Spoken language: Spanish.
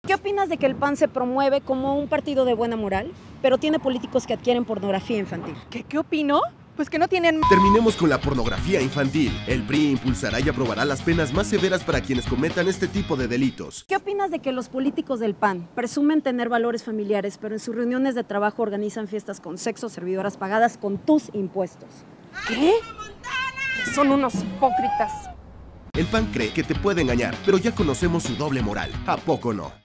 ¿Qué opinas de que el PAN se promueve como un partido de buena moral, pero tiene políticos que adquieren pornografía infantil? ¿Qué opino? Pues que no tienen... Terminemos con la pornografía infantil. El PRI impulsará y aprobará las penas más severas para quienes cometan este tipo de delitos. ¿Qué opinas de que los políticos del PAN presumen tener valores familiares, pero en sus reuniones de trabajo organizan fiestas con sexo, servidoras pagadas con tus impuestos? ¿Qué? Son unos hipócritas. El PAN cree que te puede engañar, pero ya conocemos su doble moral. ¿A poco no?